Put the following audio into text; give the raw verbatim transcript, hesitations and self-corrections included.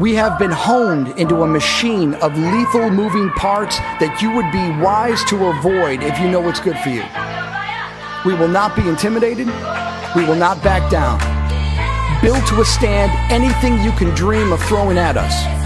We have been honed into a machine of lethal moving parts that you would be wise to avoid if you know what's good for you. We will not be intimidated. We will not back down. Built to withstand anything you can dream of throwing at us.